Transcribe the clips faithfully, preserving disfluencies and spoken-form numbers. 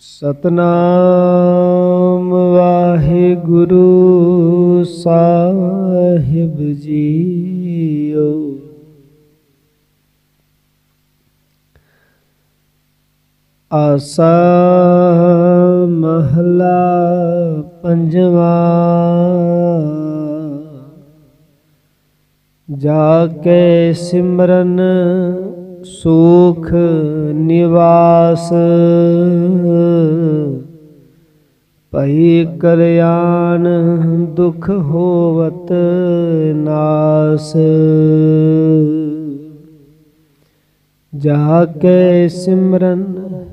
सतनाम वाहिगुरु साहिब जीओ। आसा महला पंजवा। जाके सिमरन सुख निवास, भई कल्याण दुख होवत नास। जाके सिमरन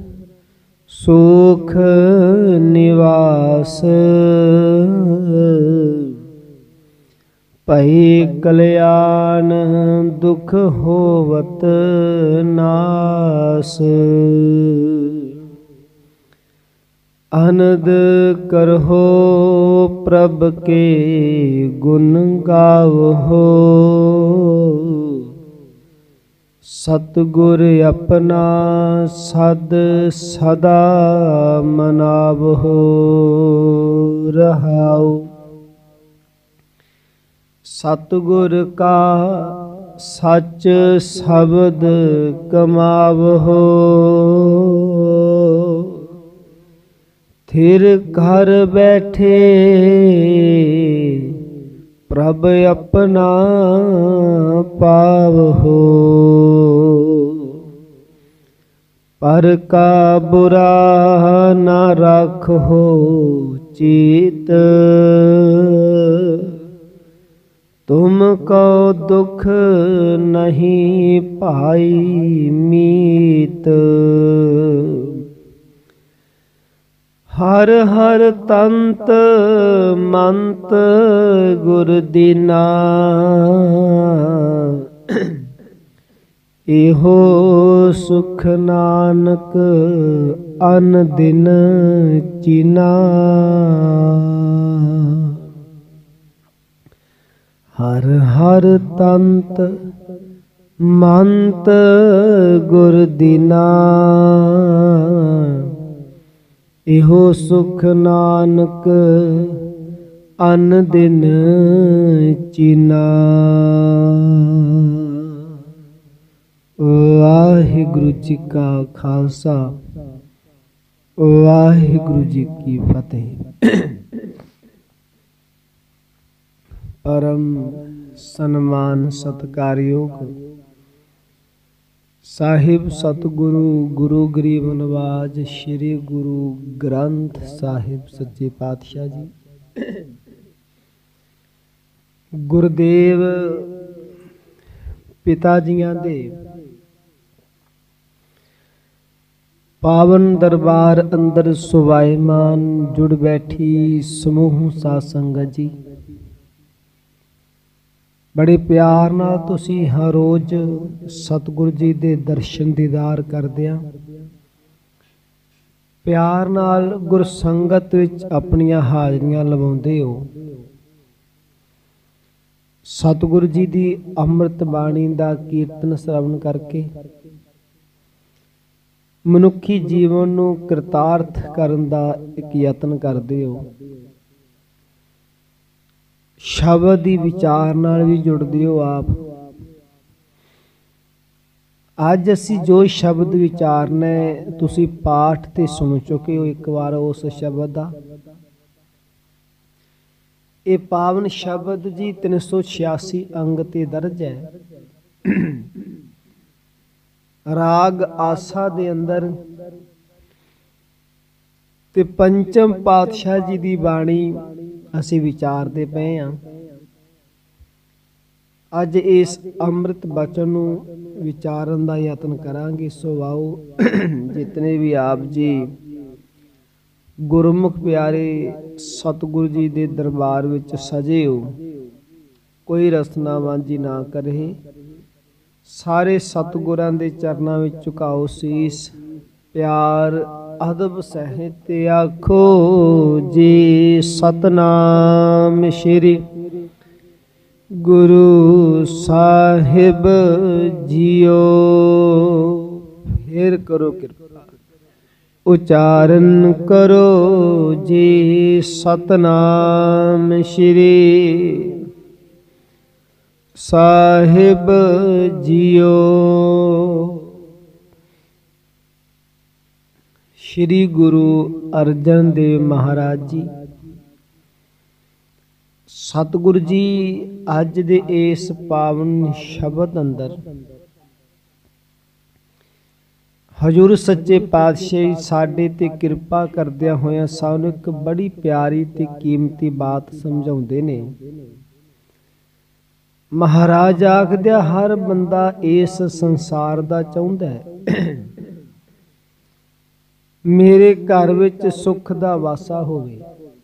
सुख निवास, भई कल्याण दुख होवत नास। आनंद करहो प्रभ के गुण गावहो, सतगुर अपना सद सदा मनावहो। रहाओ सतगुर का सच शब्द कमावहो, थिर घर बैठे प्रभ अपना पावहो। पर का बुरा न राखो चीत, तुमको दुख नहीं पाई मीत। हर हर तंत मंत गुर दीना, एहो सुख नानक अन दिन चीना। हर हर तंत मंत गुर दीना, एहो सुख नानक अन दिन चीना। वाहिगुरु जी का खालसा, वाहिगुरु जी की फतेह। परम सन्मान सत्कारयोग साहिब सतगुरु गुरु गरीब नवाज श्री गुरु ग्रंथ साहिब सच्चे पातशाह जी। गुरदेव पिता जियां दे पावन दरबार अंदर सुवाईमान जुड़ बैठी समूह साध संगत जी, बड़े प्यार नाल तुसी हर रोज सतगुरु जी दे दर्शन दीदार करदियां, प्यार नाल गुर संगत विच अपनियां हाजरियां लवाउंदे हो। सतगुरु जी दी अमृत बाणी दा कीर्तन श्रवण करके मनुखी जीवन नूं कृतार्थ करन दा एक यतन करदे हो। शब्द दी विचार नाल भी जुड़दे हो आप। अज असी जो शब्द विचारने तुसी पाठ ते सुन चुके हो एक बार उस शब्द दा। ये पावन शब्द जी तीन सौ छियासी अंग ते दर्ज है। राग आसा दे अंदर ते पंचम पातशाह जी दी बाणी असी विचारते पे हाँ। अज इस अमृत बचन नूं विचारन दा यतन करांगे। सो आओ जितने भी आप जी गुरमुख प्यारे सतगुरु जी दे दरबार विच सजे हो, कोई रसना वांझी ना करे। सारे सतगुरां दे चरनां विच झुकाओ सीस, प्यार अदब सहित आखो जी सतनाम श्री गुरु साहिब जियो। फिर करो कृपा ਉਚਾਰਨ ਕਰੋ ਜੀ ਸਤਨਾਮ ਸ਼੍ਰੀ ਸਾਹਿਬ ਜੀਓ। ਸ਼੍ਰੀ ਗੁਰੂ ਅਰਜਨ ਦੇਵ ਮਹਾਰਾਜ ਜੀ, ਸਤਿਗੁਰੂ ਜੀ ਅੱਜ ਦੇ ਇਸ ਪਾਵਨ ਸ਼ਬਦ ਅੰਦਰ ਹਜ਼ੂਰ ਸੱਚੇ ਪਾਤਸ਼ਾਹ ਸਾਡੇ ਤੇ ਕਿਰਪਾ ਕਰਦਿਆਂ ਹੋਇਆਂ ਸਾਨੂੰ ਇੱਕ ਬੜੀ ਪਿਆਰੀ ਤੇ ਕੀਮਤੀ ਬਾਤ ਸਮਝਾਉਂਦੇ ਨੇ। ਮਹਾਰਾਜ ਆਖਦੇ ਹਰ ਬੰਦਾ ਇਸ ਸੰਸਾਰ ਦਾ ਚਾਹੁੰਦਾ ਹੈ ਮੇਰੇ ਘਰ ਵਿੱਚ ਸੁੱਖ ਦਾ ਵਾਸਾ ਹੋਵੇ,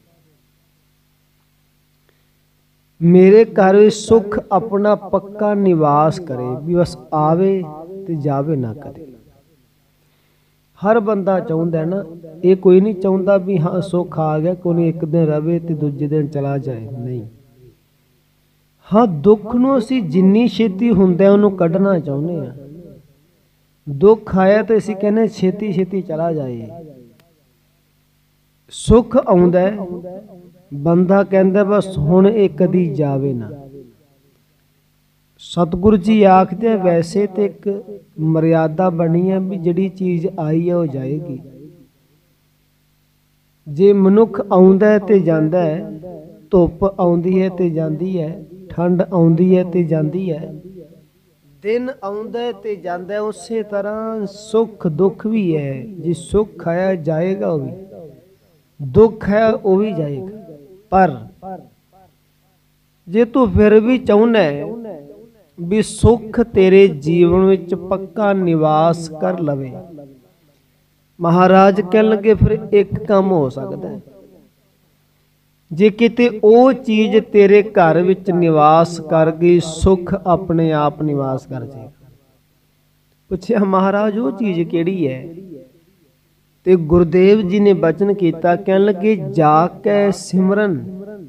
ਮੇਰੇ ਘਰ ਵਿੱਚ ਸੁੱਖ ਆਪਣਾ ਪੱਕਾ ਨਿਵਾਸ ਕਰੇ, ਵੀ ਬਸ ਆਵੇ ਤੇ ਜਾਵੇ ਨਾ ਕਰੇ। ਹਰ ਬੰਦਾ ਚਾਹੁੰਦਾ ਨਾ, ਇਹ ਕੋਈ ਨਹੀਂ ਚਾਹੁੰਦਾ ਵੀ ਹਾਂ ਸੁੱਖ ਆ ਗਿਆ ਕੋਈ ਇੱਕ ਦਿਨ ਰਵੇ ਤੇ ਦੂਜੇ ਦਿਨ ਚਲਾ ਜਾਏ, ਨਹੀਂ। ਹਾਂ, ਦੁੱਖ ਨੂੰ ਅਸੀਂ ਜਿੰਨੀ ਛੇਤੀ ਹੁੰਦਾ ਉਹਨੂੰ ਕੱਢਣਾ ਚਾਹੁੰਦੇ ਹਾਂ। ਦੁੱਖ ਆਇਆ ਤੇ ਅਸੀਂ ਕਹਿੰਦੇ ਛੇਤੀ ਛੇਤੀ ਚਲਾ ਜਾਏ। ਸੁੱਖ ਆਉਂਦਾ ਬੰਦਾ ਕਹਿੰਦਾ ਬਸ ਹੁਣ ਇਹ ਕਦੀ ਜਾਵੇ ਨਾ। ਸਤਿਗੁਰੂ ਜੀ ਆਖਦੇ ਵੈਸੇ ਤੇ ਇੱਕ ਮਰਿਆਦਾ ਬਣੀ ਹੈ ਵੀ ਜਿਹੜੀ ਚੀਜ਼ ਆਈ ਹੈ ਉਹ ਜਾਏਗੀ। ਜੇ ਮਨੁੱਖ ਆਉਂਦਾ ਹੈ ਤੇ ਜਾਂਦਾ ਹੈ, ਧੁੱਪ ਆਉਂਦੀ ਹੈ ਤੇ ਜਾਂਦੀ ਹੈ, ਠੰਡ ਆਉਂਦੀ ਹੈ ਤੇ ਜਾਂਦੀ ਹੈ, ਦਿਨ ਆਉਂਦਾ ਹੈ ਤੇ ਜਾਂਦਾ ਹੈ, ਉਸੇ ਤਰ੍ਹਾਂ ਸੁੱਖ ਦੁੱਖ ਵੀ ਹੈ। ਜੇ ਸੁੱਖ ਆਇਆ ਜਾਏਗਾ ਉਹ ਵੀ, ਦੁੱਖ ਹੈ ਉਹ ਵੀ ਜਾਏਗਾ। ਪਰ ਜੇ ਤੂੰ ਫਿਰ ਵੀ ਚਾਹੁੰਦਾ ਹੈ ਵੀ ਸੁੱਖ ਤੇਰੇ ਜੀਵਨ ਵਿੱਚ ਪੱਕਾ ਨਿਵਾਸ ਕਰ ਲਵੇ, ਮਹਾਰਾਜ ਕਹਿਣ ਲੱਗੇ ਫਿਰ ਇੱਕ ਕੰਮ ਹੋ ਸਕਦਾ ਹੈ। ਜੇ ਕਿਤੇ ਉਹ ਚੀਜ਼ ਤੇਰੇ ਘਰ ਵਿੱਚ ਨਿਵਾਸ ਕਰ ਗਈ, ਸੁੱਖ ਆਪਣੇ ਆਪ ਨਿਵਾਸ ਕਰ ਜਾਏਗਾ। ਪੁੱਛਿਆ ਮਹਾਰਾਜ ਉਹ ਚੀਜ਼ ਕਿਹੜੀ ਹੈ? ਤੇ ਗੁਰਦੇਵ ਜੀ ਨੇ ਬਚਨ ਕੀਤਾ, ਕਹਿਣ ਲੱਗੇ ਜਾ ਕੇ ਸਿਮਰਨ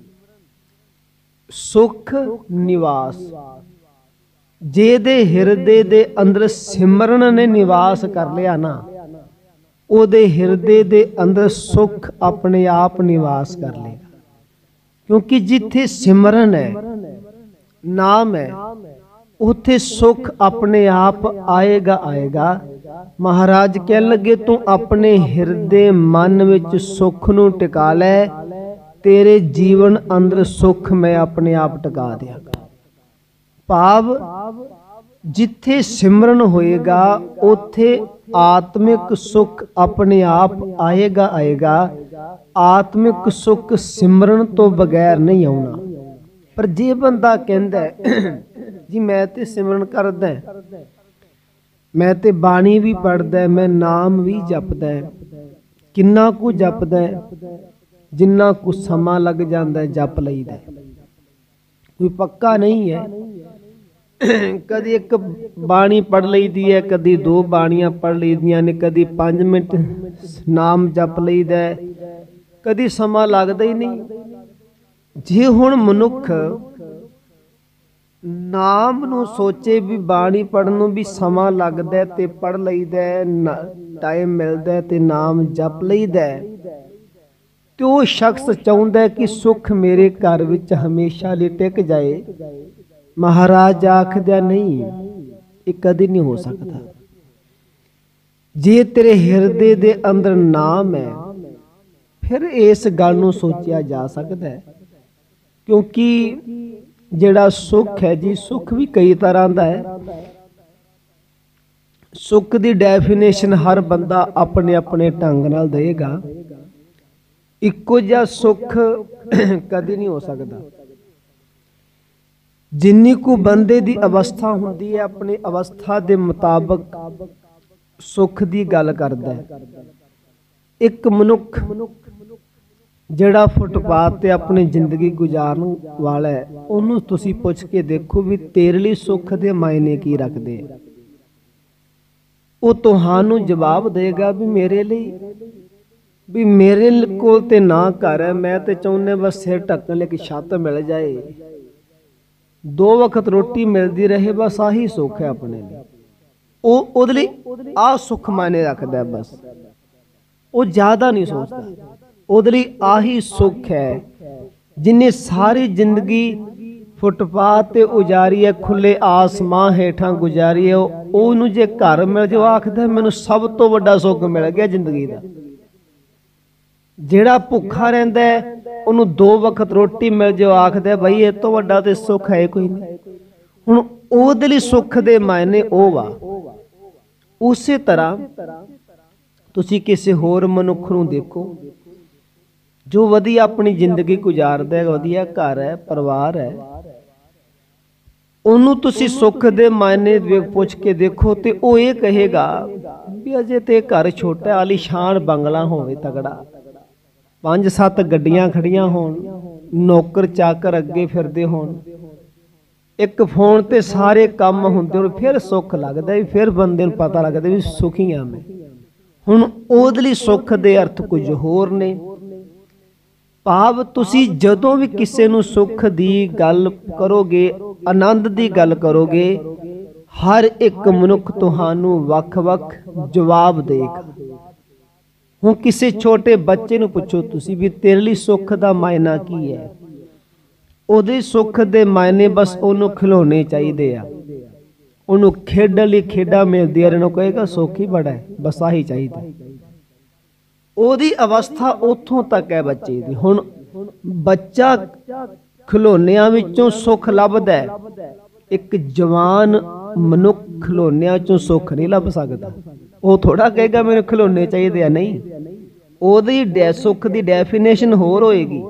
ਸੁੱਖ ਨਿਵਾਸ। ਜਿਹਦੇ ਹਿਰਦੇ ਦੇ ਅੰਦਰ ਸਿਮਰਨ ਨੇ ਨਿਵਾਸ ਕਰ ਲਿਆ ਨਾ, ਉਹਦੇ ਹਿਰਦੇ ਦੇ ਅੰਦਰ ਸੁੱਖ ਆਪਣੇ ਆਪ ਨਿਵਾਸ ਕਰ ਲੇਗਾ। ਕਿਉਂਕਿ ਜਿੱਥੇ ਸਿਮਰਨ ਹੈ, ਨਾਮ ਹੈ, ਉੱਥੇ ਸੁੱਖ ਆਪਣੇ ਆਪ ਆਏਗਾ ਆਏਗਾ। ਮਹਾਰਾਜ ਕਹਿਣ ਲੱਗੇ ਤੂੰ ਆਪਣੇ ਹਿਰਦੇ ਮਨ ਵਿੱਚ ਸੁੱਖ ਨੂੰ ਟਿਕਾ ਲੈ, ਤੇਰੇ ਜੀਵਨ ਅੰਦਰ ਸੁੱਖ ਮੈਂ ਆਪਣੇ ਆਪ ਟਿਕਾ ਦਿਆਂਗਾ। ਭਾਵ ਜਿੱਥੇ ਸਿਮਰਨ ਹੋਏਗਾ ਉੱਥੇ ਆਤਮਿਕ ਸੁੱਖ ਆਪਣੇ ਆਪ ਆਏਗਾ ਆਏਗਾ। ਆਤਮਿਕ ਸੁੱਖ ਸਿਮਰਨ ਤੋਂ ਬਗੈਰ ਨਹੀਂ ਆਉਣਾ। ਪਰ ਜੇ ਬੰਦਾ ਕਹਿੰਦਾ ਜੀ ਮੈਂ ਤੇ ਸਿਮਰਨ ਕਰਦਾ, ਮੈਂ ਤੇ ਬਾਣੀ ਵੀ ਪੜ੍ਹਦਾ, ਮੈਂ ਨਾਮ ਵੀ ਜਪਦਾ, ਕਿੰਨਾ ਕੁ ਜਪਦਾ, ਜਿੰਨਾ ਕੁ ਸਮਾਂ ਲੱਗ ਜਾਂਦਾ ਜਪ ਲਈਦਾ, ਕੋਈ ਪੱਕਾ ਨਹੀਂ ਹੈ। ਕਦੀ ਇੱਕ ਬਾਣੀ ਪੜ੍ਹ ਲਈਦੀ ਹੈ, ਕਦੀ ਦੋ ਬਾਣੀਆਂ ਪੜ੍ਹ ਲਈਦੀਆਂ ਨੇ, ਕਦੀ ਪੰਜ ਮਿੰਟ ਨਾਮ ਜਪ ਲਈਦਾ, ਕਦੀ ਸਮਾਂ ਲੱਗਦਾ ਹੀ ਨਹੀਂ। ਜੇ ਹੁਣ ਮਨੁੱਖ ਨਾਮ ਨੂੰ ਸੋਚੇ ਵੀ ਬਾਣੀ ਪੜ੍ਹਨ ਨੂੰ ਵੀ ਸਮਾਂ ਲੱਗਦਾ ਤੇ ਪੜ੍ਹ ਲਈਦਾ, ਟਾਈਮ ਮਿਲਦਾ ਤੇ ਨਾਮ ਜਪ ਲਈਦਾ, ਤੇ ਉਹ ਸ਼ਖਸ ਚਾਹੁੰਦਾ ਕਿ ਸੁੱਖ ਮੇਰੇ ਘਰ ਵਿੱਚ ਹਮੇਸ਼ਾ ਲਈ ਟਿਕ ਜਾਏ। ਮਹਾਰਾਜ ਆਖਦਾ ਨਹੀਂ, ਇਹ ਕਦੇ ਨਹੀਂ ਹੋ ਸਕਦਾ। ਜੇ ਤੇਰੇ ਹਿਰਦੇ ਦੇ ਅੰਦਰ ਨਾਮ ਹੈ ਫਿਰ ਇਸ ਗੱਲ ਨੂੰ ਸੋਚਿਆ ਜਾ ਸਕਦਾ ਹੈ। ਕਿਉਂਕਿ ਜਿਹੜਾ ਸੁੱਖ ਹੈ ਜੀ, ਸੁੱਖ ਵੀ ਕਈ ਤਰ੍ਹਾਂ ਦਾ ਹੈ। ਸੁੱਖ ਦੀ ਡੈਫੀਨੇਸ਼ਨ ਹਰ ਬੰਦਾ ਆਪਣੇ ਆਪਣੇ ਢੰਗ ਨਾਲ ਦੇਗਾ। ਇੱਕੋ ਜਿਹਾ ਸੁੱਖ ਕਦੇ ਨਹੀਂ ਹੋ ਸਕਦਾ। ਜਿੰਨੀ ਕੁ ਬੰਦੇ ਦੀ ਅਵਸਥਾ ਹੁੰਦੀ ਹੈ, ਆਪਣੀ ਅਵਸਥਾ ਦੇ ਮੁਤਾਬਕ ਸੁੱਖ ਦੀ ਗੱਲ ਕਰਦਾ ਹੈ। ਇੱਕ ਮਨੁੱਖ ਜਿਹੜਾ ਫੁੱਟਪਾਥ ਤੇ ਆਪਣੀ ਜ਼ਿੰਦਗੀ ਗੁਜ਼ਾਰਨ ਵਾਲਾ ਹੈ, ਉਹਨੂੰ ਤੁਸੀਂ ਪੁੱਛ ਕੇ ਦੇਖੋ ਵੀ ਤੇਰੇ ਲਈ ਸੁੱਖ ਦੇ ਮਾਇਨੇ ਕੀ ਰੱਖਦੇ ਆ। ਉਹ ਤੁਹਾਨੂੰ ਜਵਾਬ ਦੇਗਾ ਵੀ ਮੇਰੇ ਲਈ ਵੀ ਮੇਰੇ ਕੋਲ ਤੇ ਨਾ ਘਰ ਹੈ, ਮੈਂ ਤੇ ਚਾਹੁੰਦਾ ਬਸ ਸਿਰ ਢੱਕਣ ਲਈ ਇੱਕ ਛੱਤ ਮਿਲ ਜਾਏ, ਦੋ ਵਕਤ ਰੋਟੀ ਮਿਲਦੀ ਰਹੇ, ਬਸ ਆਹੀ ਸੁੱਖ ਹੈ ਆਪਣੇ ਲਈ। ਉਹ ਉਹਦੇ ਲਈ ਆਹ ਸੁੱਖ ਮਾਇਨੇ ਰੱਖਦਾ ਬਸ। ਉਹ ਜ਼ਿਆਦਾ ਨਹੀਂ ਸੋਚਦਾ। ਉਹਦੇ ਲਈ ਆਹੀ ਸੁੱਖ ਹੈ। ਜਿਨੇ ਸਾਰੀ ਜ਼ਿੰਦਗੀ ਫੁੱਟਪਾਥ ਤੇ ਉਜਾਰੀ ਹੈ, ਖੁੱਲੇ ਆਸਮਾਂ ਹੇਠਾਂ ਗੁਜ਼ਾਰੀ ਹੈ, ਉਹਨੂੰ ਜੇ ਘਰ ਮਿਲ ਜਾਓ ਆਖਦਾ ਮੈਨੂੰ ਸਭ ਤੋਂ ਵੱਡਾ ਸੁੱਖ ਮਿਲ ਗਿਆ ਜ਼ਿੰਦਗੀ ਦਾ। ਜਿਹੜਾ ਭੁੱਖਾ ਰਹਿੰਦਾ ਉਹਨੂੰ ਦੋ ਵਕਤ ਰੋਟੀ ਮਿਲ ਜਾਓ ਆਖਦਾ ਬਈ ਇਹ ਤੋਂ ਵੱਡਾ ਤੇ ਸੁੱਖ ਹੈ ਕੋਈ ਨਹੀਂ। ਹੁਣ ਉਹਦੇ ਲਈ ਸੁੱਖ ਦੇ ਮਾਇਨੇ ਉਹ ਵਾ। ਉਸੇ ਤਰ੍ਹਾਂ ਤੁਸੀਂ ਕਿਸੇ ਹੋਰ ਮਨੁੱਖ ਨੂੰ ਦੇਖੋ ਜੋ ਵਧੀਆ ਆਪਣੀ ਜ਼ਿੰਦਗੀ ਗੁਜ਼ਾਰਦਾ ਹੈ, ਵਧੀਆ ਘਰ ਹੈ, ਪਰਿਵਾਰ ਹੈ, ਉਹਨੂੰ ਤੁਸੀਂ ਸੁੱਖ ਦੇ ਮਾਇਨੇ ਪੁੱਛ ਕੇ ਦੇਖੋ ਤੇ ਉਹ ਇਹ ਕਹੇਗਾ ਵੀ ਅਜੇ ਤੇ ਘਰ ਛੋਟਾ, ਆਲੀਸ਼ਾਨ ਬੰਗਲਾ ਹੋਵੇ ਤਗੜਾ, ਪੰਜ ਸੱਤ ਗੱਡੀਆਂ ਖੜੀਆਂ ਹੋਣ, ਨੌਕਰ ਚਾਕਰ ਅੱਗੇ ਫਿਰਦੇ ਹੋਣ, ਇੱਕ ਫੋਨ ਤੇ ਸਾਰੇ ਕੰਮ ਹੁੰਦੇ ਹੋਣ, ਫਿਰ ਸੁੱਖ ਲੱਗਦਾ ਵੀ ਫਿਰ ਬੰਦੇ ਨੂੰ ਪਤਾ ਲੱਗਦਾ ਵੀ ਸੁਖੀ ਆ ਮੈਂ। ਹੁਣ ਉਹਦੇ ਲਈ ਸੁੱਖ ਦੇ ਅਰਥ ਕੁਝ ਹੋਰ ਨੇ। ਭਾਵ ਤੁਸੀਂ ਜਦੋਂ ਵੀ ਕਿਸੇ ਨੂੰ ਸੁੱਖ ਦੀ ਗੱਲ ਕਰੋਗੇ, ਆਨੰਦ ਦੀ ਗੱਲ ਕਰੋਗੇ, ਹਰ ਇੱਕ ਮਨੁੱਖ ਤੁਹਾਨੂੰ ਵੱਖ-ਵੱਖ ਜਵਾਬ ਦੇਗਾ। ਹੁਣ ਕਿਸੇ ਛੋਟੇ ਬੱਚੇ ਨੂੰ ਪੁੱਛੋ ਤੁਸੀਂ ਵੀ ਤੇਰੇ ਲਈ ਸੁੱਖ ਦਾ ਮਾਇਨਾ ਕੀ ਹੈ, ਉਹਦੇ ਸੁੱਖ ਦੇ ਮਾਇਨੇ ਬਸ ਉਹਨੂੰ ਖਿਡੌਣੇ ਚਾਹੀਦੇ ਆ, ਉਹਨੂੰ ਖੇਡਣ ਲਈ ਖੇਡਾਂ ਮਿਲਦੀਆਂ, ਇਹਨੂੰ ਕਹੇਗਾ ਸੁੱਖ ਹੀ ਬੜਾ ਹੈ, ਬਸ ਆਹੀ ਚਾਹੀਦਾ। ਉਹਦੀ ਅਵਸਥਾ ਉੱਥੋਂ ਤੱਕ ਹੈ ਬੱਚੇ ਦੀ। ਹੁਣ ਬੱਚਾ ਖਿਡੌਣਿਆਂ ਵਿੱਚੋਂ ਸੁੱਖ ਲੱਭਦਾ ਹੈ, ਇੱਕ ਜਵਾਨ ਮਨੁੱਖ ਖਿਡੌਣਿਆਂ ਚੋਂ ਸੁੱਖ ਨਹੀਂ ਲੱਭ ਸਕਦਾ। ਉਹ ਥੋੜਾ ਕਹੇਗਾ ਮੈਨੂੰ ਖਿਡੌਣੇ ਚਾਹੀਦੇ ਆ, ਨਹੀਂ, ਉਹਦੀ ਡੈ ਸੁੱਖ ਦੀ ਡੈਫੀਨੇਸ਼ਨ ਹੋਰ ਹੋਏਗੀ।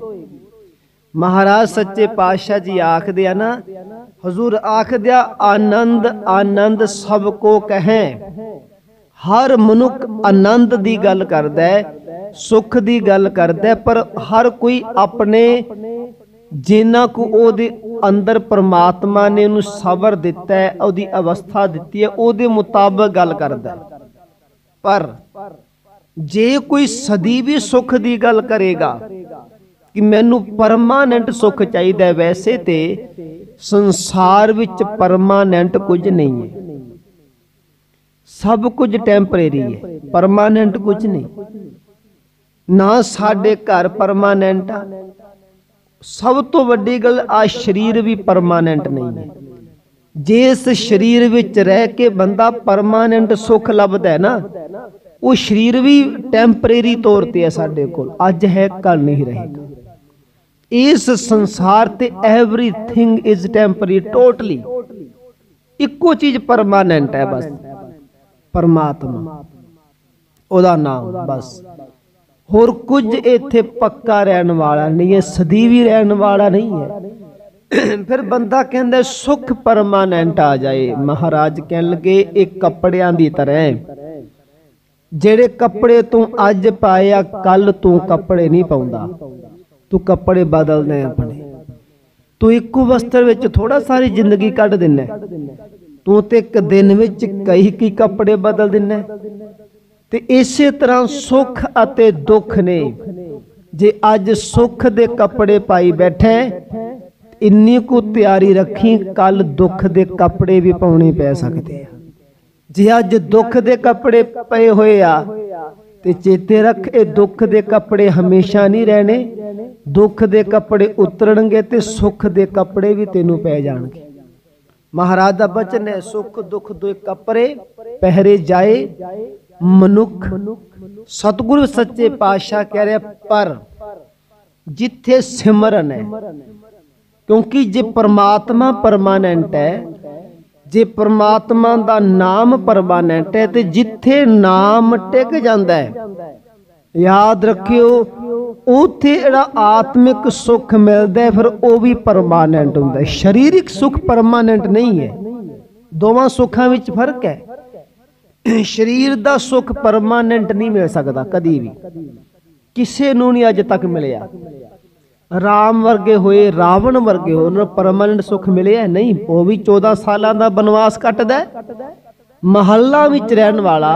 ਮਹਾਰਾਜ ਸੱਚੇ ਪਾਤਸ਼ਾਹ ਜੀ ਆਖਦੇ ਆ ਨਾ, ਹਜ਼ੂਰ ਆਖਦੇ ਆ ਆਨੰਦ ਆਨੰਦ ਸਭ ਕੋ ਕਹੈ। ਹਰ ਮਨੁੱਖ ਆਨੰਦ ਦੀ ਗੱਲ ਕਰਦਾ ਹੈ, ਸੁੱਖ ਦੀ ਗੱਲ ਕਰਦਾ ਹੈ, ਪਰ ਹਰ ਕੋਈ ਆਪਣੇ ਜਿਨ੍ਹਾਂ ਕੋ ਉਹਦੇ ਅੰਦਰ ਪਰਮਾਤਮਾ ਨੇ ਉਹਨੂੰ ਸਬਰ ਦਿੱਤਾ ਹੈ, ਉਹਦੀ ਅਵਸਥਾ ਦਿੱਤੀ ਹੈ, ਉਹਦੇ ਮੁਤਾਬਕ ਗੱਲ ਕਰਦਾ ਹੈ। ਪਰ ਜੇ ਕੋਈ ਸਦੀ ਵੀ ਸੁੱਖ ਦੀ ਗੱਲ ਕਰੇਗਾ ਕਿ ਮੈਨੂੰ ਪਰਮਾਨੈਂਟ ਸੁੱਖ ਚਾਹੀਦਾ, ਵੈਸੇ ਤੇ ਸੰਸਾਰ ਵਿੱਚ ਪਰਮਾਨੈਂਟ ਕੁਝ ਨਹੀਂ ਹੈ, ਸਭ ਕੁਝ ਟੈਂਪਰੇਰੀ ਹੈ, ਪਰਮਾਨੈਂਟ ਕੁਝ ਨਹੀਂ। ਨਾ ਸਾਡੇ ਘਰ ਪਰਮਾਨੈਂਟ ਆ, ਸਭ ਤੋਂ ਵੱਡੀ ਗੱਲ ਆ ਸਰੀਰ ਵੀ ਪਰਮਾਨੈਂਟ ਨਹੀਂ ਹੈ। ਜਿਸ ਸਰੀਰ ਵਿੱਚ ਰਹਿ ਕੇ ਬੰਦਾ ਪਰਮਾਨੈਂਟ ਸੁੱਖ ਲੱਭਦਾ ਹੈ ਨਾ, ਉਹ ਸਰੀਰ ਵੀ ਟੈਂਪਰੇਰੀ ਤੌਰ ਤੇ ਹੈ ਸਾਡੇ ਕੋਲ, ਅੱਜ ਹੈ ਕੱਲ ਨਹੀਂ ਰਹੇਗਾ। ਇਸ ਸੰਸਾਰ ਤੇ ਐਵਰੀਥਿੰਗ ਇਜ਼ ਟੈਂਪਰੇਰੀ, ਟੋਟਲੀ ਇੱਕੋ ਚੀਜ਼ ਪਰਮਾਨੈਂਟ ਹੈ, ਬਸ ਪਰਮਾਤਮਾ, ਉਹਦਾ ਨਾਮ, ਬਸ ਹੋਰ ਕੁਝ ਇੱਥੇ ਪੱਕਾ ਰਹਿਣ ਵਾਲਾ ਨਹੀਂ ਹੈ, ਸਦੀਵੀ ਰਹਿਣ ਵਾਲਾ ਨਹੀਂ ਹੈ। ਫਿਰ ਬੰਦਾ ਕਹਿੰਦਾ ਸੁੱਖ ਪਰਮਾਨੈਂਟ ਆ ਜਾਏ। ਮਹਾਰਾਜ ਕਹਿਣ ਲੱਗੇ ਇਹ ਕੱਪੜਿਆਂ ਦੀ ਤਰ੍ਹਾਂ, ਜਿਹੜੇ ਕੱਪੜੇ ਤੂੰ ਅੱਜ ਪਾਏ ਆ ਕੱਲ ਤੂੰ ਕੱਪੜੇ ਨਹੀਂ ਪਾਉਂਦਾ, ਤੂੰ ਕੱਪੜੇ ਬਦਲਦੇ ਆਪਣੇ। ਤੂੰ ਇੱਕੋ ਵਸਤਰ ਵਿੱਚ ਥੋੜਾ ਸਾਰੀ ਜ਼ਿੰਦਗੀ ਕੱਢ ਦਿੰਦਾ, ਤੂੰ ਤੇ ਇੱਕ ਦਿਨ ਵਿੱਚ ਕਈ ਕਈ ਕੱਪੜੇ ਬਦਲ ਦਿੰਦਾ। ਤੇ ਇਸੇ ਤਰ੍ਹਾਂ ਸੁੱਖ ਅਤੇ ਦੁੱਖ ਨੇ। ਜੇ ਅੱਜ ਸੁੱਖ ਦੇ ਕੱਪੜੇ ਪਾਈ ਬੈਠੇ, ਇੰਨੀ ਕੁ ਤਿਆਰੀ ਰੱਖੀ ਕੱਲ ਦੁੱਖ ਦੇ ਕੱਪੜੇ ਵੀ ਪਾਉਣੇ ਪੈ ਸਕਦੇ ਆ। ਜੇ ਅੱਜ ਦੁੱਖ ਦੇ ਕੱਪੜੇ ਪਏ ਹੋਏ ਆ ਤੇ ਚੇਤੇ ਰੱਖ ਇਹ ਦੁੱਖ ਦੇ ਕੱਪੜੇ ਹਮੇਸ਼ਾ ਨਹੀਂ ਰਹਿਣੇ, ਦੁੱਖ ਦੇ ਕੱਪੜੇ ਉਤਰਨਗੇ ਤੇ ਸੁੱਖ ਦੇ ਕੱਪੜੇ ਵੀ ਤੈਨੂੰ ਪੈ ਜਾਣਗੇ। ਮਹਾਰਾਜ ਦਾ ਬਚਨ ਹੈ, ਸੁੱਖ ਦੁੱਖ ਦੋ ਕੱਪੜੇ ਪਹਿਰੇ ਜਾਏ ਮਨੁੱਖ। ਸਤਿਗੁਰੂ ਸੱਚੇ ਪਾਤਸ਼ਾਹ ਕਹਿ ਰਿਹਾ ਪਰ ਜਿੱਥੇ ਸਿਮਰਨ ਹੈ, ਕਿਉਂਕਿ ਜੇ ਪਰਮਾਤਮਾ ਪਰਮਾਨੈਂਟ ਹੈ, ਜੇ ਪਰਮਾਤਮਾ ਦਾ ਨਾਮ ਪਰਮਾਨੈਂਟ ਹੈ, ਤੇ ਜਿੱਥੇ ਨਾਮ ਟਿਕ ਜਾਂਦਾ ਹੈ, ਯਾਦ ਰੱਖਿਓ ਉੱਥੇ ਜਿਹੜਾ ਆਤਮਿਕ ਸੁੱਖ ਮਿਲਦਾ ਹੈ ਫਿਰ ਉਹ ਵੀ ਪਰਮਾਨੈਂਟ ਹੁੰਦਾ ਹੈ। ਸਰੀਰਕ ਸੁੱਖ ਪਰਮਾਨੈਂਟ ਨਹੀਂ ਹੈ, ਦੋਵਾਂ ਸੁੱਖਾਂ ਵਿੱਚ ਫਰਕ ਹੈ। ਸਰੀਰ ਦਾ ਸੁੱਖ ਪਰਮਾਨੈਂਟ ਨਹੀਂ ਮਿਲ ਸਕਦਾ ਕਦੀ ਵੀ, ਕਿਸੇ ਨੂੰ ਨਹੀਂ ਅੱਜ ਤੱਕ ਮਿਲਿਆ। ਰਾਮ ਵਰਗੇ ਹੋਏ, ਰਾਵਣ ਵਰਗੇ ਹੋਏ, ਉਹਨਾਂ ਨੂੰ ਪਰਮਾਨੈਂਟ ਸੁੱਖ ਮਿਲਿਆ ਨਹੀਂ। ਉਹ ਵੀ ਚੌਦਾਂ ਸਾਲਾਂ ਦਾ ਬਨਵਾਸ ਕੱਟਦਾ, ਮਹੱਲਾ ਵਿੱਚ ਰਹਿਣ ਵਾਲਾ,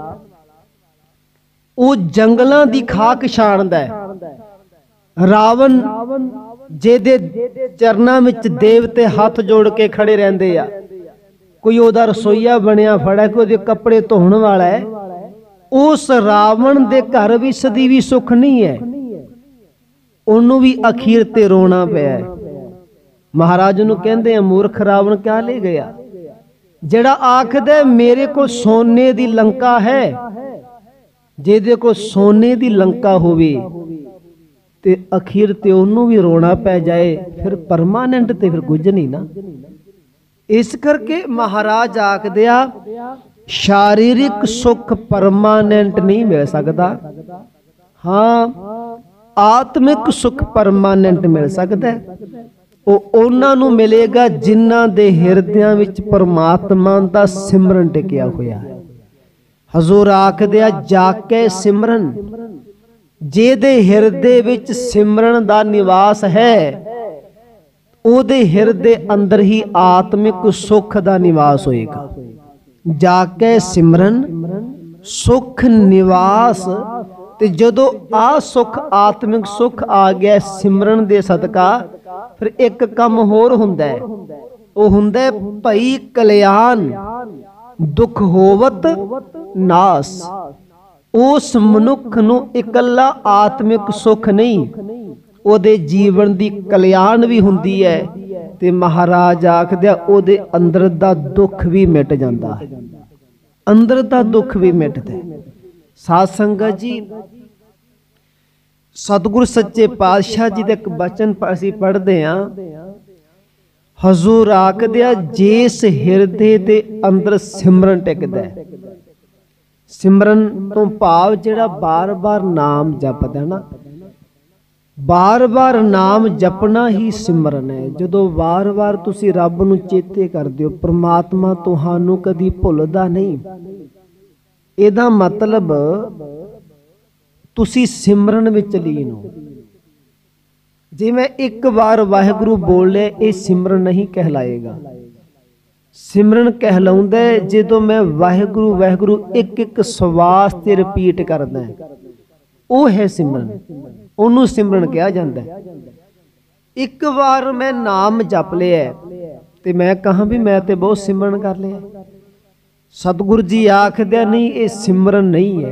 ਉਹ ਜੰਗਲਾਂ ਦੀ ਖਾਕ ਛਾਣਦਾ ਹੈ। ਰਾਵਣ ਜਿਹਦੇ ਚਰਨਾਂ ਵਿੱਚ ਦੇਵਤੇ ਹੱਥ ਜੋੜ ਕੇ ਖੜੇ ਰਹਿੰਦੇ ਆ, ਕੋਈ ਉਹਦਾ ਰਸੋਈਆ ਬਣਿਆ ਫੜਾ, ਕੋਈ ਉਹਦੇ ਕੱਪੜੇ ਧੋਣ ਵਾਲਾ ਹੈ, उस रावण दे घर भी सदीवी सुख नहीं है, ਉਹਨੂੰ भी अखीर ते रोना ਪਿਆ। महाराज ਨੂੰ ਕਹਿੰਦੇ मूर्ख रावण क्या ले गया, ਜਿਹੜਾ ਆਖਦਾ ਮੇਰੇ ਕੋਲ ਸੋਨੇ ਦੀ ਲੰਕਾ ਹੈ, ਜਿਹਦੇ ਕੋਲ ਸੋਨੇ ਦੀ ਲੰਕਾ ਹੋਵੇ ਤੇ ਅਖੀਰ ਤੇ ਉਹਨੂੰ ਵੀ ਰੋਣਾ ਪੈ ਜਾਏ, ਫਿਰ ਪਰਮਾਨੈਂਟ ਤੇ ਫਿਰ ਕੁਝ ਨਹੀਂ ਨਾ। ਇਸ ਕਰਕੇ ਮਹਾਰਾਜ ਆਖਦੇ ਆ शारीरिक सुख परमानेंट नहीं मिल सकता, हाँ आत्मिक सुख परमानेंट मिल सकता है। ਉਹ ਉਹਨਾਂ ਨੂੰ ਮਿਲੇਗਾ ਜਿਨ੍ਹਾਂ ਦੇ ਹਿਰਦਿਆਂ ਵਿੱਚ ਪਰਮਾਤਮਾ ਦਾ ਸਿਮਰਨ ਟਿਕਿਆ ਹੋਇਆ ਹੈ। ਹਜ਼ੂਰ ਆਖਦੇ ਆ ਜਾ ਕੇ ਸਿਮਰਨ, ਜਿਹਦੇ ਹਿਰਦੇ ਵਿੱਚ ਸਿਮਰਨ ਦਾ ਨਿਵਾਸ ਹੈ ਉਹਦੇ ਹਿਰਦੇ ਅੰਦਰ ਹੀ ਆਤਮਿਕ ਸੁੱਖ ਦਾ ਨਿਵਾਸ ਹੋਏਗਾ। जाके सिमरन सुख निवास, ते जदों आ सुख आत्मिक सुख आ गया सिमरन दे सदका, फिर एक कम होर हुंदा है, वो हुंदा है भई कल्याण दुख होवत नास। उस मनुख नूं इकल्ला आत्मिक सुख नहीं, ओदे जीवन दी कल्याण भी हुंदी है ते महाराज आखदे ओदे अंदर दा दुख भी मिट जांदा है, अंदर दा दुख भी मिटदा है। साध संगत जी, सतगुरु सच्चे पातशाह जी दे एक बचन असीं पढ़दे हां, हजूर आखदे जिस हिरदे दे अंदर सिमरन टिकदा है, सिमरन तो भाव जिहड़ा बार बार नाम जपदा ना, बार बार नाम जपना ही सिमरन है। जदों बार बार तुसी रब नूं चेते करदे हो, परमात्मा तुहानूं कदी भुलदा नहीं। इहदा मतलब तुसी सिमरन विच लीन हो। जे मैं एक बार वाहिगुरू बोल लिया, ये सिमरन नहीं कहलाएगा। सिमरन कहलाउंदा है जदों मैं वाहिगुरू वाहिगुरू एक एक सवास ते रिपीट करदा है, वो है सिमरन, ਉਹਨੂੰ सिमरन कहा जाता है। एक बार मैं नाम जप लिया ते मैं कहा भी मैं ते बहुत सिमरन कर लिया, सतगुरु जी आखदे नहीं ये सिमरन नहीं है।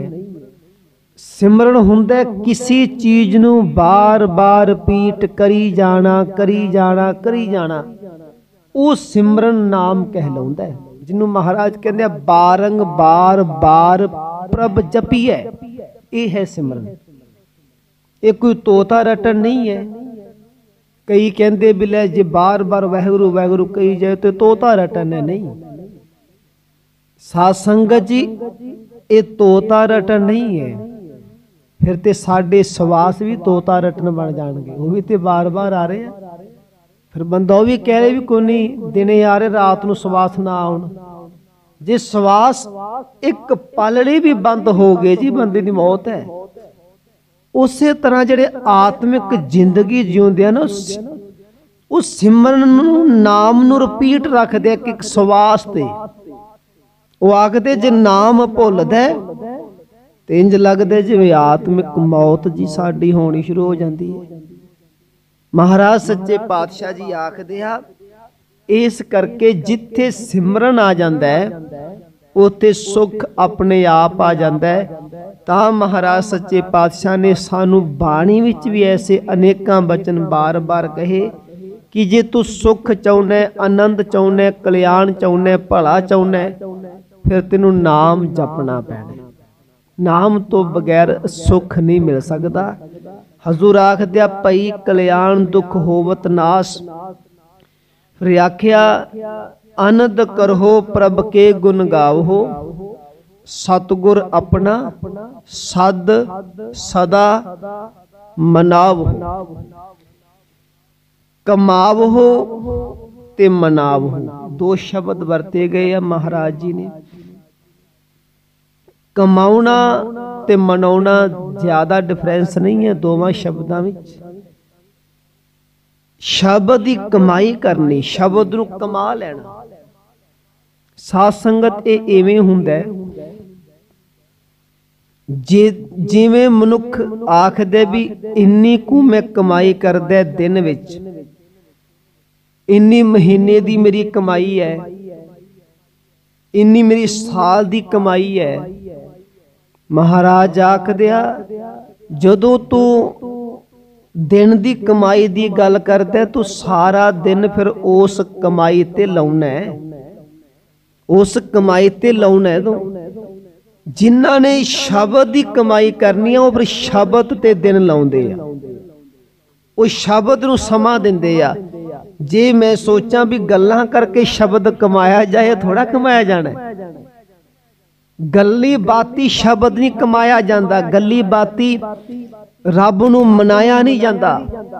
सिमरन हुंदा किसी चीज नूं बार बार रिपीट करी जाना करी जाना करी जाना, वो सिमरन नाम कहलाउंदा है, जिन्हों महाराज कहते बारंग बार बार प्रभ जपी है, ये है सिमरन। ये कोई तोता रटन नहीं है। कई कहते बिले जे बार बार वाहिगुरू वाहिगुरू कही जाए तो तोता रटन है, नहीं। साध संगत जी, ये तोता रटन नहीं है, फिर ते साडे सवास भी तोता रटन बन जाएंगे, वो भी तो बार बार आ रहे हैं। फिर बंदा वो भी कह रहे भी कोई नहीं, दिने आ रहे रात नूं सवास ना आउण। जे सवास एक पलड़ी भी बंद हो गए जी, बंदे की मौत है। उसे तरह जिहड़े आत्मिक जिंदगी जिउंदे ना, उस सिमरन नूं नाम नूं रिपीट रखदे कि सवास ते वो आखदे जे नाम भुलदा ते इंज लगदा जिवें आत्मिक मौत जी साडी होनी शुरू हो जाती है। महाराज सच्चे पातशाह जी आखदे आ इस करके जिथे सिमरन आ जाता है उत्थे सुख अपने आप आ जाता है। तां महाराज सच्चे पातशाह ने सानू बाणी विच भी ऐसे अनेकां वचन बार बार कहे कि जे तू सुख चाहुंदा है, आनंद चाहुंदा है, कल्याण चाहुंदा है, भला चाहुंदा है, फिर तेनू नाम जपना पैना। नाम तो बगैर सुख नहीं मिल सकता। हजूर आखदे भई कल्याण दुख होवत नास। फिर आख्या आनंद करहो प्रभ के गुण गावहो, सतगुर अपना सद सदा मनावहो। कमावहो ते मनावहो, दो शब्द वरते गए हैं महाराज जी ने। कमाउना ते मनाउना ज्यादा डिफरेंस नहीं है दोवां शब्दां विच। शब्द की कमाई करनी, शब्द नूं कमा लेना। साध संगत ये इवें हुंदा है जे जिवें मनुख आखदे भी इन्नी कु मैं कमाई करदा दिन विच, इन्नी महीने दी मेरी कमाई है, इन्नी मेरी साल दी कमाई है। महाराज आखदिया जदों तू दिन दी कमाई दी गल करदा तू सारा दिन फिर उस कमाई ते लाउना है, उस कमाई ते लाउना है तू। जिन्हां ने शब्द दी कमाई करनी है वो फिर शब्द ते दिन लाउंदे आ, वो शब्द नूं समा दिंदे आ। जे मैं सोचा भी गल्लां करके शब्द कमाया जाए, थोड़ा कमाया जाना है। गल्ली बाती शब्द नहीं कमाया जाता, गल्ली बाती रब नूं मनाया नहीं जाता।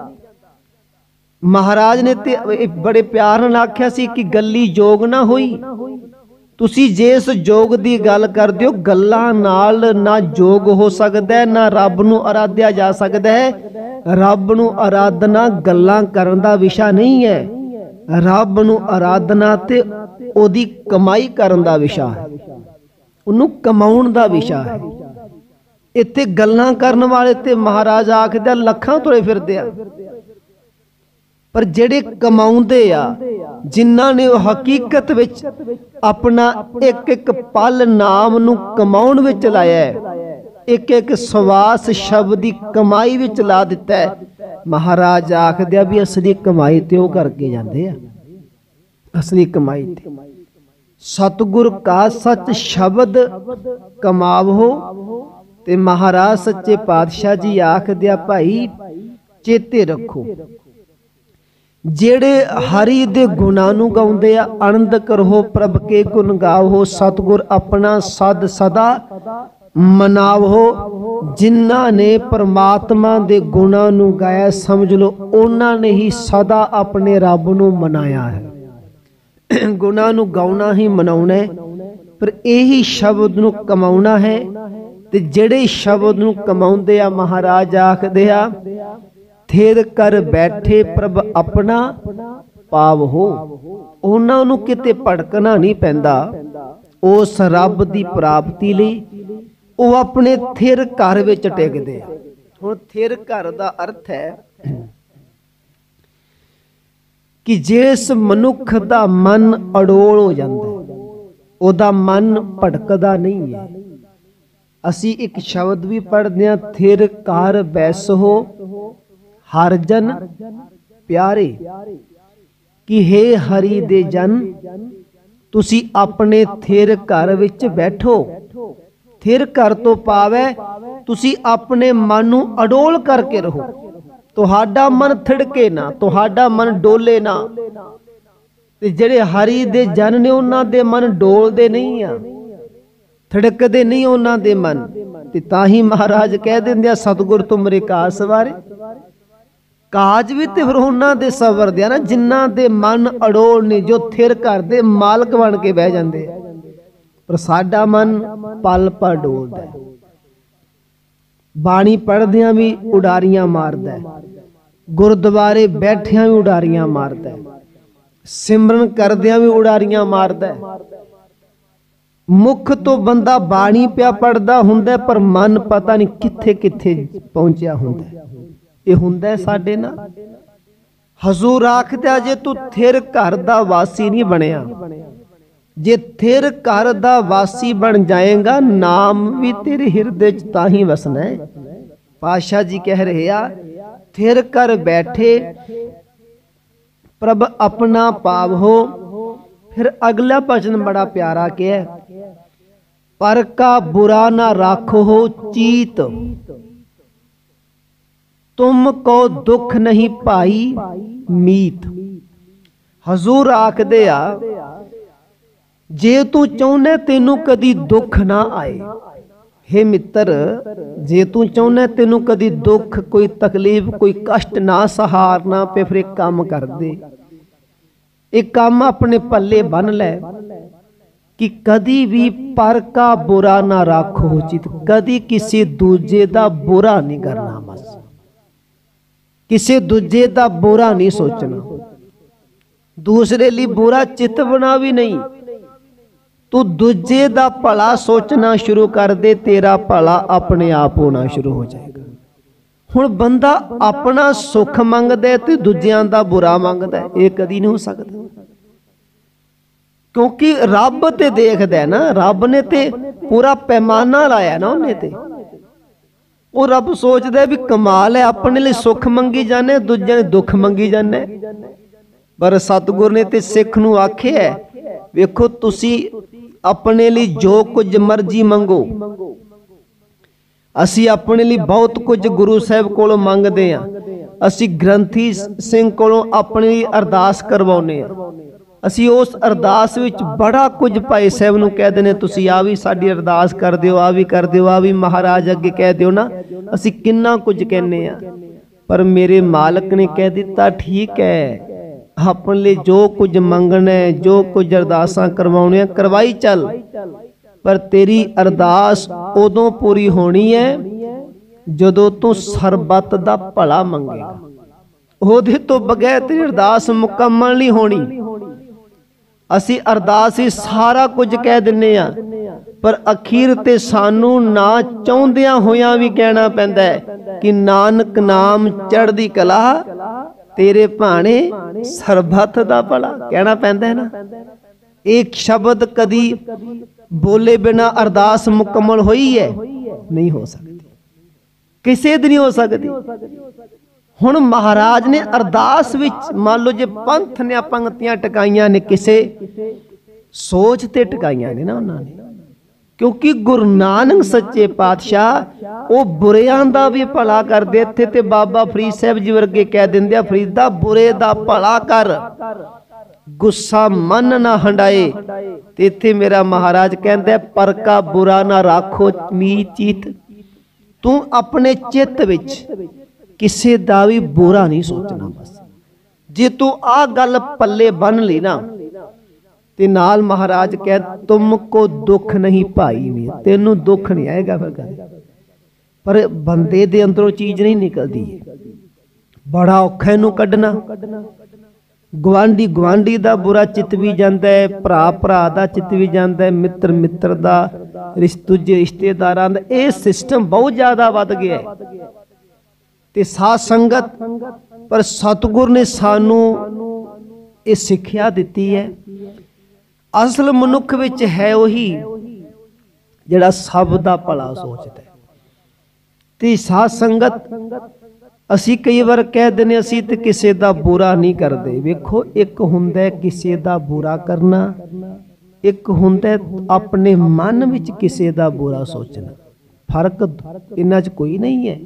महाराज ने ते बड़े प्यार नाल आख्या सी कि गल्ली जोग ना होई। तुसी जिस जोग दी गल करदे हो, गल्लां नाल ना जोग हो सकदा है, ना रब नूं आराध्या जा सकदा है। रब नूं आराधना गल्लां करन दा विशा नहीं है, रब नूं आराधना ते ओदी कमाई करन दा विशा है, उन्नू कमाउण दा विशा है। इत्थे गल्लां करन वाले ते महाराज आखदे लखां तुरे फिरदे आ, पर जेड़े कमाउंदे आ, जिन्हां ने हकीकत विच अपना एक एक पल नाम नूं कमाउण विच लाया है, एक एक सवास शब्द दी कमाई विच ला दिता है। महाराज आखदे भी असली कमाई ते ओ करके जांदे आ, असली कमाई ते सतगुर का सच शब्द कमावो। ते महाराज सच्चे पातशाह जी आखदे भाई चेते रखो, जेड़े हरि दे गुणां नूं गाउंदे आ, आनंद करो प्रभ के गुण गावो, सतगुर अपना सद सदा मनावो। जिन्हां ने परमात्मा दे गुणां नूं गाया, समझ लो उन्हां ने ही सदा अपने रब नूं मनाया है। गुणां नूं गाउणा ही मनाउणा है, पर यही शब्द नूं कमाउणा है। ते जेड़े शब्द नूं कमाउंदे आ, महाराज आखदे आ थिर कर बैठे प्रभ अपना पाव हो। उन्हां नूं किते भड़कना नहीं पैंदा, उस रब दी प्राप्ति लई ਉਹ अपने थिर घर विच टिकदे आ। हुण थिर घर दा अर्थ है कि जिस मनुख दा मन अडोल हो जांदा है, ओदा मन भटकदा नहीं है। असी एक शब्द भी पढ़दे आ, थिर घर बैसो हर जन प्यारे, कि हे हरि दे जन तुसी अपने थिर घर विच बैठो। थिर घर तो पावे तुसी अपने मन नूं अडोल करके रहो, तुहाडा मन थिड़के ना, तुहाडा मन डोले ना। ते जेड़े हरि दे जन ने उन्हां दे मन डोलदे नहीं आ, थिड़कदे नहीं उन्हां दे मन। ते ताही महाराज कह दिंदे आ सतगुर तुमरे काज सवारे। काज भी ते फिर उन्हां दे सवरदे आ ना जिन्हां दे मन अडोल ने, जो थिर घर दे मालक बन के बह जांदे आ। पर साडा मन पल पल डोलदा है, बाणी पढ़दियां भी उडारियां मारदा है, गुरुद्वारे बैठियां भी उडारियां मारदा है, सिमरन करदियां भी उडारियां मारदा है। मुख तो बंदा बाणी पिया पढ़दा हुंदा, पर मन पता नहीं किथे किथे पहुंचिया हुंदा। ये हुंदा साडे नाल। हजूर आखदा जे तू थिर घर दा वासी नहीं बनिया, जे थिर घर दा वासी बन जाएगा, नाम भी तेरे हिरदे च ताही वसना है। पातशाह जी कह रहे आ थिर कर बैठे प्रभ अपना पाव हो। फिर अगला भजन बड़ा प्यारा क्या है, पर का बुरा ना राखो हो चीत, तुमको दुख नहीं पाई मीत। हजूर आखदे आ जे तू चाहुंदा तेनू कदी दुख ना आए। हे मित्र, जे तू चाहुंदा तेनू कदी दुख, कोई तकलीफ, कोई कष्ट ना सहारना पे, फिर एक काम कर दे, एक काम अपने पल्ले बन ले कि कदी भी पर का बुरा ना राखो चित। कदी किसी दूजे दा बुरा नहीं करना, बस किसी दूजे दा बुरा नहीं सोचना, दूसरे लिए बुरा चित बना भी नहीं। तू दूजे दा भला सोचना शुरू कर दे, तेरा भला अपने आप होना शुरू हो जाएगा। हुण बंदा अपना सुख मंगदा ते दूजियां दा बुरा मंगदा, ये कदी नहीं हो सकता। क्योंकि रब ते देखदा है ना, रब ने ते पूरा पैमाना लाया ना उन्हें ते। वो रब सोचदा भी कमाल है, अपने लिए सुख मंगी जाने, दूजे ने दुख मंगी जाने। पर सतगुर ने ते सिख नूं आखिया वेखो तुसी अपने लिए जो कुछ मर्जी मंगो, असी अपने लिए बहुत कुछ गुरु साहब कोलों मंगदे हां। असी ग्रंथी सिंह कोलों अपने लिए अरदास करवाउने हां। असी उस अरदास विच बड़ा कुछ भाई साहब नूं कह देने, तुसी आ भी साडी अरदास कर दिओ, आ भी कर दिओ, आ भी महाराज अगे कह दिओ ना। असी किन्ना कुछ कहने आ, पर मेरे मालक ने कह दिता ठीक है, अपने लिए जो कुछ मंगना है, जो कुछ अरदासां करवाउणियां करवाई चल, पर तेरी अरदास उदों पूरी होनी है जदों तू सरबत दा भला मंगेगा। ओहदे तो बगैर तेरी अरदास मुकम्मल नहीं होनी। असी अरदास ही सारा कुछ कह दिन्ने आ, पर अखीर ते सानू ना चाहुंदियां होइयां भी कहना पैंदा है कि नानक नाम चढ़दी कला तेरे भाणे सरबत दा भला। कहना पैंदा है ना। एक शब्द कदी बोले बिना अरदास मुकम्मल होई है? नहीं हो सकती, किसी दी नहीं हो सकती। हुण महाराज ने अरदास विच मान लो जे पंथ ने पंक्तियां टकाइयां ने, किसे सोच ते टकाइयां ने ना उन्होंने। क्योंकि गुरु नानक सच्चे पातशाह वो बुरियां दा भी भला कर दे थे, ते बाबा फरीद साहब जी वर्गे कह दिंदे आ फरीदा बुरे दा भला कर, गुस्सा मन ना हंडाए। ते इत्थे मेरा महाराज कहंदा पर का बुरा ना राखो मीत चीत। तू अपने चित्त विच किसे दा भी बुरा नहीं सोचना। बस जे तू आ गल पल्ले बन ली ना, ते नाल महाराज कह तुमको दुख नहीं पाई में, तेनू दुख नहीं आएगा। फिर पर बंदे दे अंदरों चीज नहीं निकलती, बड़ा औखा इनू कढना। गवांडी गवांडी दा बुरा चित भी जांदा है, भरा भरा दा चित भी जांदा है, मित्र मित्र दा, रिश्ते रिश्तेदारां दा। ये सिस्टम बहुत ज्यादा वध गया है ते साध संगत। पर सतगुर ने सानू ये सिक्ख्या दिती है। असल मनुख विच है वही जिहड़ा सब दा भला सोचदा है। ते साध संगत असी कई बार कह देने असी ते किसी दा बुरा नहीं करते। वेखो एक हुंदा किसी दा बुरा करना, एक हुंदा अपने मन विच किसी दा बुरा सोचना। फर्क इन्हां च कोई नहीं है।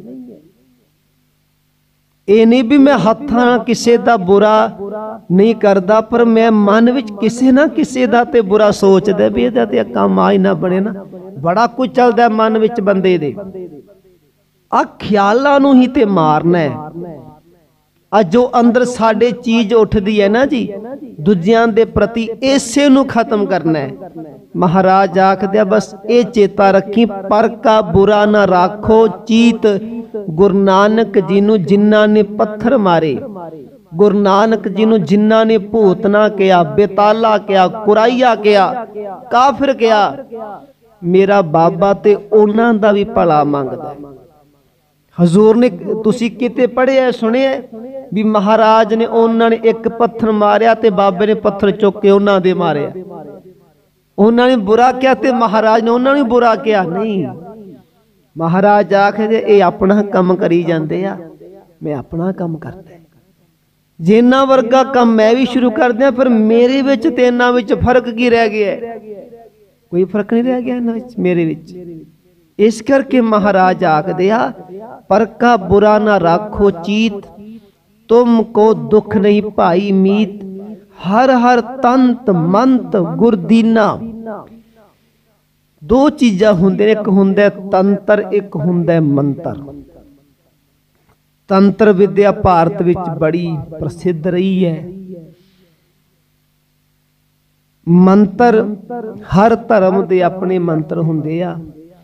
ये नहीं भी मैं हत्थां किसी दा बुरा नहीं करदा, पर मैं मन विच किसी ना किसी दा ते बुरा सोचदा भी इहदा ते काम आ ही ना बने ना। बड़ा कुछ चलदा मन विच बंदे दे। आ ख्यालां नूं ही ते मारना है। आ जो अंदर साडे चीज उठदी है ना जी दूजियां दे प्रति, इसे नूं खत्म करना है। महाराज आखदे बस ये चेता रखी पर का बुरा ना राखो चीत। गुरु नानक जी नूं जिन्हां ने पत्थर मारे, गुरु नानक जी नूं जिन्हां ने भूतना किया, बेताला किया, कुराइया किया, काफिर किया, मेरा बाबा ते उन्हां दा भी भला मंगदा है। हजूर ने तुसी किते पढ़िया सुनिया भी महाराज ने उन्होंने एक पत्थर मारिया ते बाबे ने पत्थर चुक के उन्होंने दे मारिया। उन्होंने बुरा किया ते महाराज ने उन्होंने बुरा किया नहीं। महाराज आखदे ये अपना काम करी जाते आ, मैं अपना काम करता। जिन्ना वर्गा काम मैं भी शुरू कर दिया, पर मेरे विच ते इन्हां विच फर्क की रह गया है? कोई फर्क नहीं रह गया इन्हां विच मेरे विच। इस करके महाराज आखदे आ पर का बुरा ना राखो चीत, तुमको दुख नहीं पाई मीत। हर हर तंत मंत गुरदीना। दो चीजा हुंदे, एक हुंदा तंत्र, एक हुंदा मंत्र। तंत्र विद्या भारत विच बड़ी प्रसिद्ध रही है। मंत्र हर धर्म दे अपने मंत्र हुंदे आ।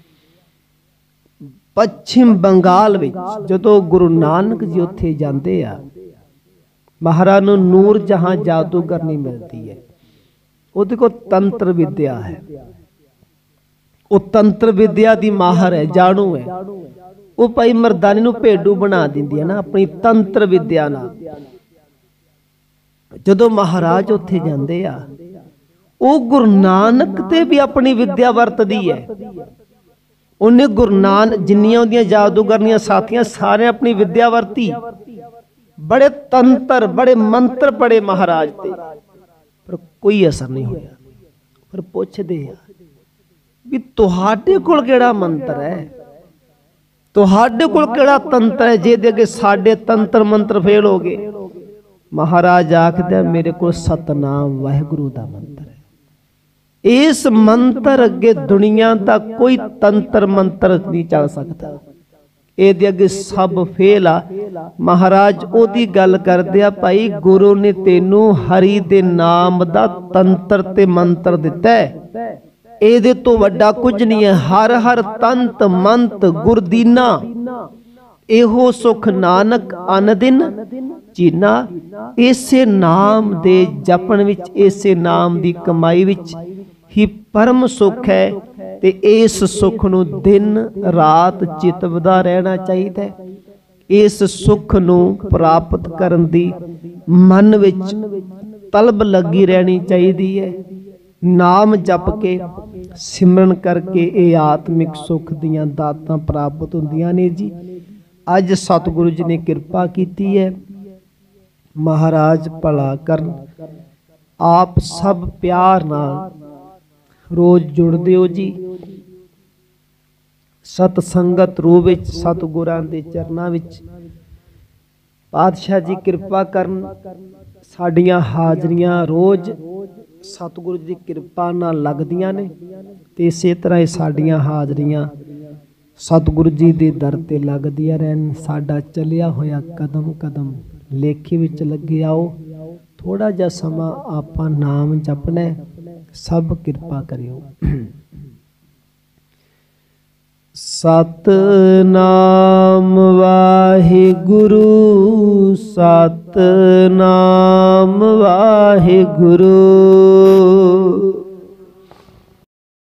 पश्चिम बंगाल विच जदों गुरु नानक जी उत्थे जांदे आ, महाराज नूं नूर जहां जादूगरनी मिलती है। उहदे कोल तंत्र विद्या है, वो तंत्र विद्या दी माहर है, जाणू है। वो भाई मर्दानी नूं भेडू बना दिंदी है ना अपनी तंत्र विद्या नाल। जदों महाराज उत्थे जांदे आ, ਉਹ ਗੁਰੂ ਨਾਨਕ ਤੇ ਵੀ ਆਪਣੀ ਵਿਦਿਆ ਵਰਤਦੀ ਹੈ। ਉਹਨੇ ਗੁਰੂ ਨਾਨਕ ਜਿੰਨੀਆਂ ਉਹਦੀਆਂ ਜਾਦੂਗਰਨੀਆਂ ਸਾਥੀਆਂ ਸਾਰੇ ਆਪਣੀ ਵਿਦਿਆ ਵਰਤੀ, ਬੜੇ ਤੰਤਰ ਬੜੇ ਮੰਤਰ ਪੜੇ ਮਹਾਰਾਜ ਤੇ, ਪਰ ਕੋਈ ਅਸਰ ਨਹੀਂ ਹੋਇਆ। ਪਰ ਪੁੱਛਦੇ ਆ ਵੀ ਤੁਹਾਡੇ ਕੋਲ ਕਿਹੜਾ ਮੰਤਰ ਹੈ, ਤੁਹਾਡੇ ਕੋਲ ਕਿਹੜਾ ਤੰਤਰ ਹੈ ਜਿਹਦੇ ਅੱਗੇ ਸਾਡੇ ਤੰਤਰ ਮੰਤਰ ਫੇਲ ਹੋ ਗਏ। ਮਹਾਰਾਜ ਆਖਦਾ ਮੇਰੇ ਕੋਲ ਸਤਨਾਮ ਵਾਹਿਗੁਰੂ ਦਾ ਮੰਤਰ ਹੈ। ਇਸ ਮੰਤਰ ਅੱਗੇ ਦੁਨੀਆ ਦਾ ਕੋਈ ਤੰਤਰ ਮੰਤਰ ਨਹੀਂ ਚੱਲ ਸਕਦਾ, ਇਹਦੇ ਅੱਗੇ ਸਭ ਫੇਲ ਆ। ਮਹਾਰਾਜ ਉਹਦੀ ਗੱਲ ਕਰਦੇ ਆ, ਭਾਈ ਗੁਰੂ ਨੇ ਤੈਨੂੰ ਹਰੀ ਦੇ ਨਾਮ ਦਾ ਤੰਤਰ ਤੇ ਮੰਤਰ ਦਿੱਤਾ ਹੈ, ਇਹਦੇ ਤੋਂ ਵੱਡਾ ਕੁਝ ਨਹੀਂ ਹੈ। ਹਰ ਹਰ ਤੰਤ ਮੰਤ ਗੁਰਦੀਨਾ, ਇਹੋ ਸੁਖ ਨਾਨਕ ਅਨ ਦਿਨ ਚੀਨਾ। ਇਸੇ ਨਾਮ ਦੇ ਜਪਣ ਵਿੱਚ, ਇਸੇ ਨਾਮ ਦੀ ਕਮਾਈ ਵਿੱਚ ਹੀ ਪਰਮ ਸੁਖ ਹੈ, ਤੇ ਇਸ ਸੁਖ ਨੂੰ ਦਿਨ ਰਾਤ ਚਿਤਵਦਾ ਰਹਿਣਾ ਚਾਹੀਦਾ ਹੈ। ਇਸ ਸੁਖ ਨੂੰ ਪ੍ਰਾਪਤ ਕਰਨ ਦੀ ਮਨ ਵਿੱਚ ਤਲਬ ਲੱਗੀ ਰਹਿਣੀ ਚਾਹੀਦੀ ਹੈ। ਨਾਮ ਜਪ ਕੇ ਸਿਮਰਨ ਕਰਕੇ ਇਹ ਆਤਮਿਕ ਸੁਖ ਦੀਆਂ ਦਾਤਾਂ ਪ੍ਰਾਪਤ ਹੁੰਦੀਆਂ ਨੇ ਜੀ। ਅੱਜ ਸਤਿਗੁਰੂ ਜੀ ਨੇ ਕਿਰਪਾ ਕੀਤੀ ਹੈ। ਮਹਾਰਾਜ ਭਲਾ ਕਰਨ, ਆਪ ਸਭ ਪਿਆਰ ਨਾਲ ਰੋਜ਼ ਜੁੜਦੇ ਹੋ ਜੀ। ਸਤ ਸੰਗਤ ਰੂਪ ਵਿੱਚ ਸਤਿਗੁਰਾਂ ਦੇ ਚਰਨਾਂ ਵਿੱਚ ਪਾਤਸ਼ਾਹ ਜੀ ਕਿਰਪਾ ਕਰਨ। ਸਾਡੀਆਂ ਹਾਜ਼ਰੀਆਂ ਰੋਜ਼ ਸਤਿਗੁਰੂ ਦੀ ਕਿਰਪਾ ਨਾਲ ਲੱਗਦੀਆਂ ਨੇ, ਤੇ ਇਸੇ ਤਰ੍ਹਾਂ ਹੀ ਸਾਡੀਆਂ ਹਾਜ਼ਰੀਆਂ ਸਤਿਗੁਰੂ ਜੀ ਦੇ ਦਰ ਤੇ ਲੱਗਦੀਆਂ ਰਹਿਣ। ਸਾਡਾ ਚੱਲਿਆ ਹੋਇਆ ਕਦਮ ਕਦਮ ਲੇਖੇ ਵਿੱਚ ਲੱਗੇ ਆਓ। ਥੋੜਾ ਜਿਹਾ ਸਮਾਂ ਆਪਾਂ ਨਾਮ ਜਪਣਾ, ਸਭ ਕਿਰਪਾ ਕਰਿਓ। ਸਤਨਾਮ ਵਾਹਿਗੁਰੂ, ਸਤਨਾਮ ਵਾਹਿਗੁਰੂ।